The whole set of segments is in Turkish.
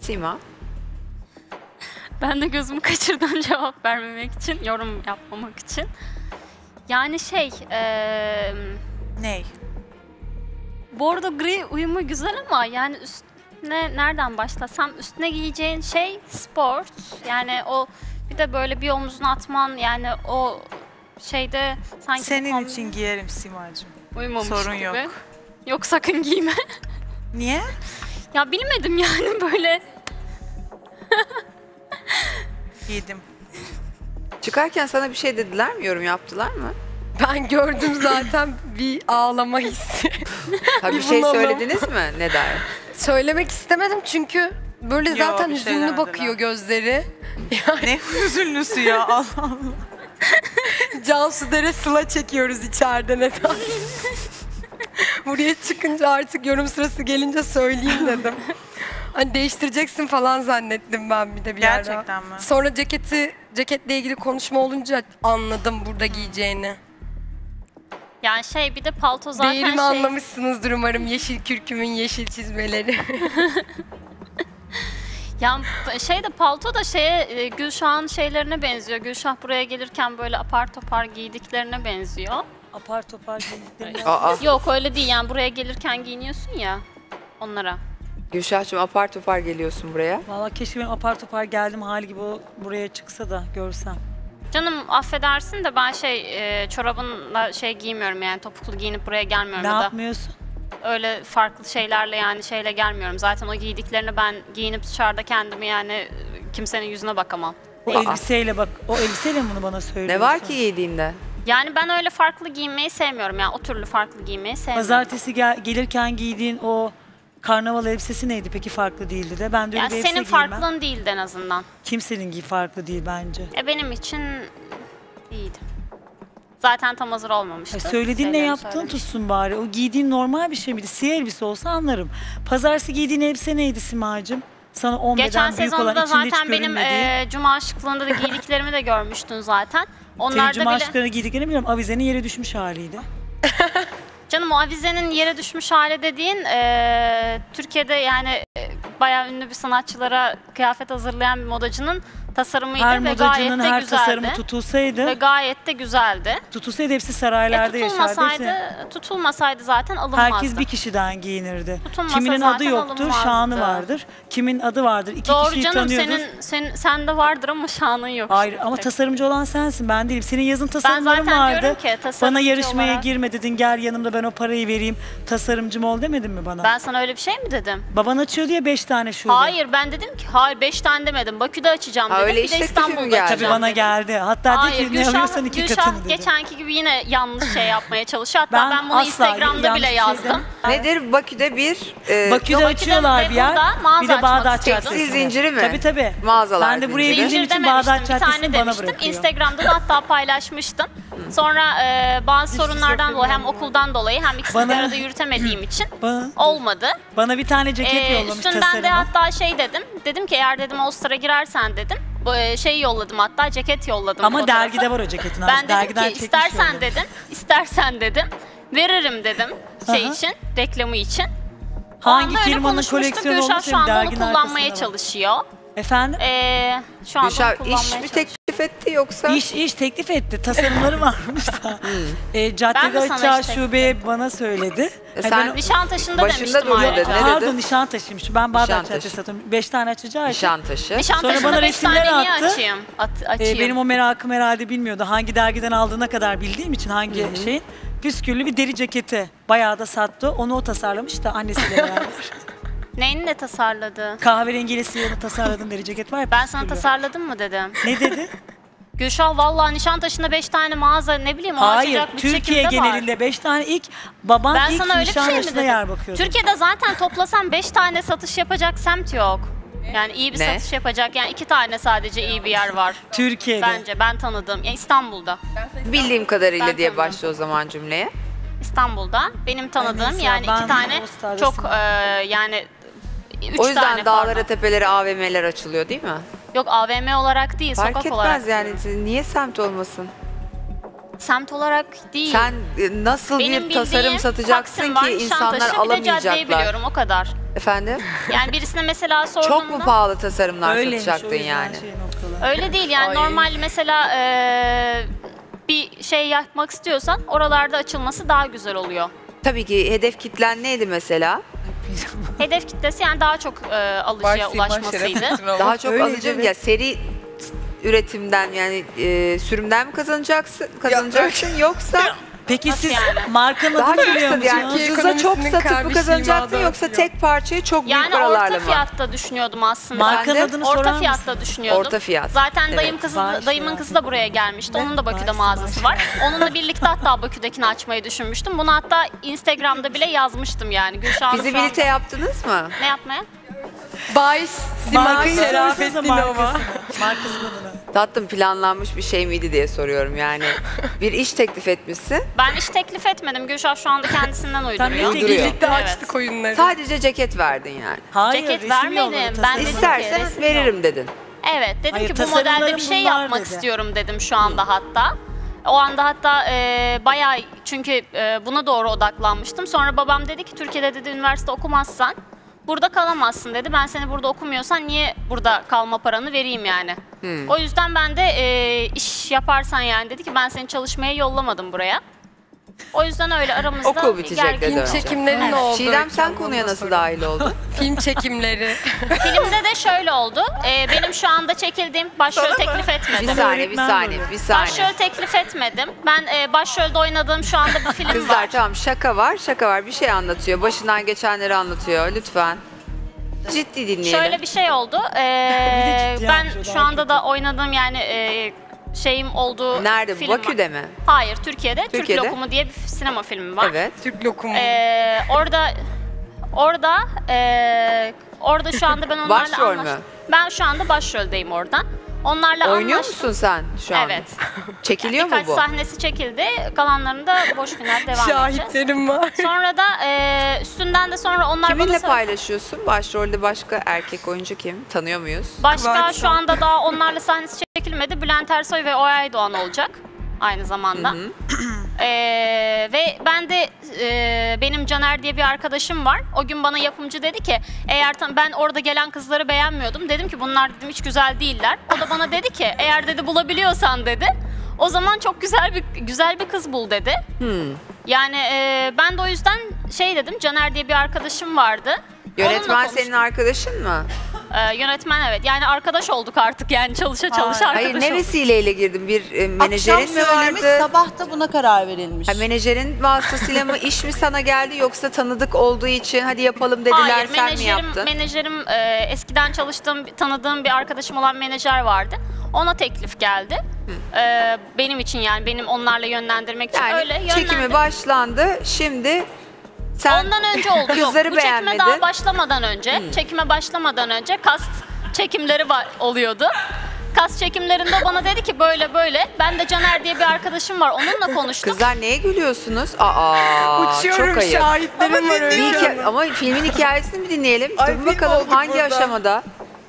Sima. Ben de gözümü kaçırdım cevap vermemek için, yorum yapmamak için. Yani Ney? bordo gri uyumu güzel ama yani üstüne nereden başlasam, üstüne giyeceğin şey sport. Yani o bir de böyle bir omzuna atman, yani o şeyde sanki Senin için giyerim Simacığım. uyumamış sorun gibi. yok. Yok, sakın giyme. Niye? Ya bilmedim yani böyle. Giydim. Çıkarken sana bir şey dediler mi? Yorum yaptılar mı? Ben gördüm zaten bir ağlama hissi. Ha, bir Bir şey bunalım. söylediniz mi? Ne der? Söylemek istemedim çünkü böyle Yo, zaten bir şey hüzünlü demediler. bakıyor gözleri. Ne hüzünlüsü ya Allah Allah. Cansu Dere Sıla çekiyoruz içeride neden? Buraya çıkınca artık yorum sırası gelince söyleyeyim dedim. Hani değiştireceksin falan zannettim ben bir de bir ara. Gerçekten mi? Sonra ceketle ilgili konuşma olunca anladım burada giyeceğini. Yani bir de palto zaten Değerimi anlamışsınızdır umarım, yeşil kürkümün yeşil çizmeleri. Ya de palto da Gülşah'ın şeylerine benziyor. Gülşah buraya gelirken böyle apar topar giydiklerine benziyor. Apar topar giydiklerini. Aa, Yok öyle değil, yani buraya gelirken giyiniyorsun ya onlara. Gülşah'cığım apar topar geliyorsun buraya. Valla keşke benim apar topar geldim hali gibi o buraya çıksa da görsem. Canım affedersin de ben çorabınla giymiyorum, yani topuklu giyinip buraya gelmiyorum. Ne Ya da yapmıyorsun? öyle farklı şeylerle, yani gelmiyorum. Zaten o giydiklerini ben giyinip dışarıda kendimi, yani kimsenin yüzüne bakamam. O elbiseyle bak, o elbiseyle mi bunu bana söylüyorsun? Ne var ki giydiğinde? Yani ben öyle farklı giyinmeyi sevmiyorum, yani o türlü farklı giyinmeyi sevmiyorum. Pazartesi gelirken giydiğin o karnaval elbisesi neydi peki, farklı değildi de? Ben de öyle Yani bir elbise senin giymem. farklılığın değildi en azından. Kimsenin farklı değil bence. Benim için iyiydi. Zaten tam hazır olmamıştı. Söylediğin ne Şeylerini yaptığın söylemiştim. tutsun bari. O giydiğin normal bir şey miydi? Siyah elbise olsa anlarım. Pazartesi giydiğin elbise neydi Simacığım? Sana 10 Geçen beden büyük olan, sezonda içinde hiç zaten benim görünmediğin. cuma şıklığında da giydiklerimi de görmüştün zaten. Senin Onlar da cuma bile... aşklarını giydiklerini biliyorum. Avizenin yere düşmüş haliydi. Canım, o avizenin yere düşmüş hali dediğin Türkiye'de yani bayağı ünlü bir sanatçılara kıyafet hazırlayan bir modacının tasarımıydı Her ve gayet modacının de her güzeldi. tasarımı tutulsaydı, Ve gayet de güzeldi. hepsi saraylarda yaşardı. Tutulmasaydı zaten alınmazdı. Herkes bir kişiden giyinirdi. Tutulmasa Kiminin zaten adı yoktur, alınmazdı. şanı vardır. Kimin adı vardır, iki Doğru kişiyi canım, tanıyordur. sende vardır ama şanın yok. Hayır işte. ama tasarımcı olan sensin, ben değilim. Senin yazın tasarımların zaten vardı. diyorum ki tasarımcı Bana yarışmaya olarak- girme dedin, gel yanımda ben o parayı vereyim. Tasarımcım ol demedin mi bana? Ben sana öyle bir şey mi dedim? Baban açıyor diye 5 tane şube. Hayır, ben dedim ki hayır 5 tane demedim. Bakü'de açacağım Ha, dedim. öyle Bir de iş teklifi mi İstanbul'da geldi? açacağım Tabii bana dedim. geldi. Hatta Hayır, dedi ki ne alıyorsan iki katını dedi. geçenki gibi yine yanlış yapmaya çalışıyor. Hatta ben bunu asla Instagram'da yanlış bile bir şey yazdım. Nedir? Bakü'de bir Bakü'de açıyorlar ve bir yer. burada mağaza Bir de açmak Bağdat istiyordum. Caddesi'nde. Tekstil zinciri mi? Tabii tabii. Mağazalar Ben de buraya zinciri. bildiğim için dememiştim, Bağdat bir tane Caddesi'ni bana demiştim. bırakıyor. Instagram'da da hatta paylaşmıştım. Sonra bazı sorunlardan dolayı, hem okuldan dolayı hem ikisini bir Bana- arada yürütemediğim için Bana, olmadı. bana bir tane ceket yollamış Üstünden tasarımı. de hatta dedim. Dedim ki eğer dedim All Star'a girersen dedim. Yolladım, hatta ceket yolladım. Ama fotoğrafı. dergide var o ceketin. Ben dedim Dergiden ki çekmiş istersen yollamış. dedim veririm dedim Aha. için, reklamı için. Hangi Onunla öyle firmanın konuşmuştuk. koleksiyonu Gülşah olmuş şu anda onu derginin kullanmaya arkasında var. çalışıyor. Efendim? Şu anda onu Gülşah kullanmaya iş mi çalışıyor. teklif etti yoksa? İş teklif etti. Tasarımları varmış da. Ben Caddede de sana açacağı iş teklif şube bana söyledi. Sen Nişantaşı'nda başında demiştim duruyor ayrıca. dedin. Ne Pardon dedi? Nişantaşı'ymış. Ben Bağdat Nişantaşı. Caddesi satıyorum. 5 tane açacağı için. Nişantaşı. Nişantaşı'nda Sonra bana 5 tane resimler niye attı. açayım? Benim o merakım herhalde bilmiyordu. Hangi dergiden aldığına kadar bildiğim için hangi şeyin. Püsküllü bir deri ceketi. Bayağı da sattı. Onu o tasarlamış da annesiyle beraber. Neyini de tasarladı? Kahverengiyle siyahını tasarladığın deri ceket var ya. Ben sana püsküllü. tasarladım mı dedim. Ne dedi? Gülşah vallahi Nişantaşı'nda 5 tane mağaza, ne bileyim, o Hayır. açacak bir Türkiye şekilde var. genelinde 5 tane baban Ben ilk sana öyle bir şey mi Nişantaşı'na dedim? yer bakıyordu. Türkiye'de zaten toplasam 5 tane satış yapacak semt yok. Yani iyi bir Ne? satış yapacak. Yani 2 tane sadece iyi bir yer var. Türkiye'de. Bence ben tanıdığım. Yani İstanbul'da. Bildiğim kadarıyla Ben diye tanıdım. başla o zaman cümleye. İstanbul'da. Benim tanıdığım neyse, yani ben 2 tane o Star'da çok Simay. yani 3 O tane yüzden dağlara pardon. tepelere AVM'ler açılıyor değil mi? Yok, AVM olarak değil, Fark sokak etmez olarak. yani. Niye semt olmasın? Semt olarak değil. Sen nasıl Benim bir tasarım bildiğim satacaksın Taksim var, ki insanlar Nişantaşı, bir de caddeyi alamayacaklar? biliyorum, o kadar. Efendim? Yani birisine mesela sorduğumda... Çok mu pahalı tasarımlar Öyleymiş, o satacaktın yüzden yani? şey noktalar. Öyle değil yani Ay. normal mesela bir şey yapmak istiyorsan oralarda açılması daha güzel oluyor. Tabii ki hedef kitlen neydi mesela? Hedef kitlesi yani daha çok alıcıya ulaşmasıydı. Daha çok Öyleydi, alıcı evet. ya seri üretimden yani sürümden mi kazanacaksın yoksa Peki Nasıl siz yani? markanın daha adını çok biliyor satıp yani musunuz? Türkiye ucuza çok ekonomisinin satıp mı kardeşliği kazanacaktın imadı yoksa atıyor. tek parçayı çok büyük Yani paralarla orta mı? fiyatta düşünüyordum aslında. Markanın Efendim? adını sorar Orta mısın? fiyatta düşünüyordum. Orta fiyat. Zaten Evet. dayımın kızı da buraya gelmişti. Onun da Bakü'de Var, mağazası var. var. Onunla birlikte hatta Bakü'dekini açmayı düşünmüştüm. Bunu hatta Instagram'da bile yazmıştım yani. Gülşah Hanım şu Fizibilite anda- yaptınız mı? Ne yapmaya? Bayş Simay Markayı söylesenize Şerafettinova. markasının adını. Tatlım planlanmış bir şey miydi diye soruyorum yani. Bir iş teklif etmişsin. Ben iş teklif etmedim. Gülşah şu anda kendisinden uyduruyor. Tabii ki Uyduruyor. Birlikte Evet. açtık oyunları. Sadece ceket verdin yani. Hayır, Ceket resim vermedim. yolladı, Ben tasarım. dedim ki İstersen resim veririm dedin. Evet dedim Hayır, ki bu modelde bir tasarımlarım şey bunlar yapmak dedi. istiyorum dedim şu anda hatta. O anda hatta bayağı çünkü buna doğru odaklanmıştım. Sonra babam dedi ki Türkiye'de dedi üniversite okumazsan burada kalamazsın dedi. Ben seni burada okumuyorsan niye burada kalma paranı vereyim yani. O yüzden ben de iş yaparsan yani dedi ki ben seni çalışmaya yollamadım buraya. O yüzden öyle aramızda Okul bitecek gergin- dedi Film önce. çekimleri ne oldu? Çiğdem sen Öykü konuya Hanım'a nasıl sorayım. dahil oldun? Film çekimleri. Filmde de şöyle oldu. Benim şu anda çekildiğim başrol teklif Bir etmedim. saniye, bir saniye, bir saniye. Başrol teklif etmedim. Ben başrolde oynadığım şu anda bir film Kızlar var. tamam şaka var bir şey anlatıyor. Başından geçenleri anlatıyor lütfen. Ciddi dinleyelim. Şöyle bir şey oldu. ciddi Ben anlatıyor, şu daha anda da oynadığım yani şeyim olduğu Nerede? film var. Bakü'de mi? Hayır, Türkiye'de. Türkiye'de. Türk Lokumu diye bir sinema filmi var. Evet. Türk lokumu. Orada şu anda ben onlarla Başrol mü? anlaştım. Ben şu anda başroldeyim orada. Onlarla Oynuyor anlaştım. musun sen şu an? Evet. Çekiliyor mu Birkaç bu? sahnesi çekildi. Kalanlarında boş final devam edeceğiz. Şahitlerim var. Sonra da üstünden de sonra onlar Kiminle bana paylaşıyorsun? Başrolde başka erkek oyuncu kim? Tanıyor muyuz? başka Kıvanç şu anda daha onlarla sahnesi çekilmedi. Bülent Ersoy ve Oya Doğan olacak aynı zamanda. Ve ben de benim Caner diye bir arkadaşım var. O gün bana yapımcı dedi ki eğer ben orada gelen kızları beğenmiyordum. Dedim ki bunlar dedim hiç güzel değiller. O da bana dedi ki eğer dedi bulabiliyorsan dedi. O zaman çok güzel bir kız bul dedi. Yani ben de o yüzden şey dedim Caner diye bir arkadaşım vardı. Onunla Yönetmen konuştum. senin arkadaşın mı? Yönetmen evet. Yani arkadaş olduk artık yani çalışa arkadaş Hayır olduk. ne vesileyle girdin? Bir menajerin Akşam mi söylemiş, vardı? sabah da buna karar verilmiş. Ha, menajerin vasıtasıyla mı iş mi sana geldi yoksa tanıdık olduğu için hadi yapalım dediler Hayır, sen mi yaptın? menajerim eskiden çalıştığım, tanıdığım bir arkadaşım olan menajer vardı. Ona teklif geldi. Benim için yani benim onlarla yönlendirmek için Yani öyle çekimi yönlendirdim. başlandı şimdi sen Ondan önce oldu. Yok, kızları bu çekime beğenmedin. daha başlamadan önce, çekime başlamadan önce kast çekimleri oluyordu. Kast çekimlerinde bana dedi ki böyle böyle. Ben de Caner diye bir arkadaşım var. Onunla konuştum. Kızlar neye gülüyorsunuz? Aa Uçuyorum çok ayıp. şahitlerim var. Bir Öykü Hanım. ama filmin hikayesini mi dinleyelim? Ay, Dur film bakalım olduk hangi burada. aşamada?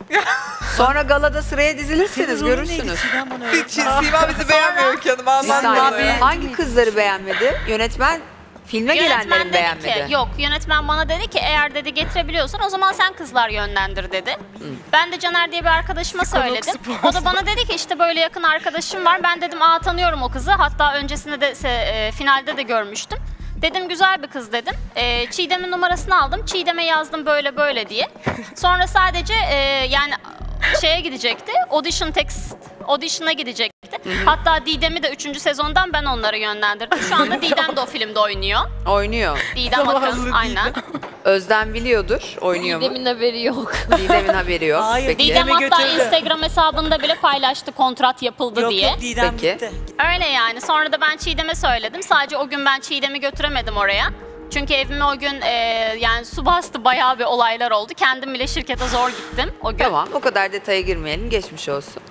Sonra galada sıraya dizilirsiniz Rolü neydi? görürsünüz. Çiğdem bana öyle. Sima bizi beğenmiyor Öykü Hanım. Bir Anlatma saniye. ya. Hangi kızları beğenmedi? Yönetmen filme gelenleri dedi beğenmedi. ki yok yönetmen bana dedi ki eğer dedi getirebiliyorsan o zaman sen kızlar yönlendir dedi. Ben de Caner diye bir arkadaşıma söyledim. O da bana dedi ki işte böyle yakın arkadaşım var. Ben dedim tanıyorum o kızı. Hatta öncesinde de finalde de görmüştüm. Dedim güzel bir kız dedim. Çiğdem'in numarasını aldım. Çiğdem'e yazdım böyle böyle diye. Sonra sadece yani şeye gidecekti. Audition'a gidecekti. Hatta Didem'i de 3. sezondan ben onları yönlendirdim. Şu anda Didem de o filmde oynuyor. Oynuyor. Didem Akın aynen. Özlem biliyordur. Oynuyor mu? Didem'in haberi yok. Didem'in haberi yok. Hayır, Peki. Didem Didem'i hatta götürdü. Instagram hesabında bile paylaştı kontrat yapıldı Yok diye. yok Didem Peki. gitti. Öyle yani. Sonra da ben Çiğdem'e söyledim. Sadece o gün ben Çiğdem'i götüremedim oraya. Çünkü evime o gün yani su bastı bayağı bir olaylar oldu. Kendim bile şirkete zor gittim o gün. Tamam o kadar detaya girmeyelim geçmiş olsun.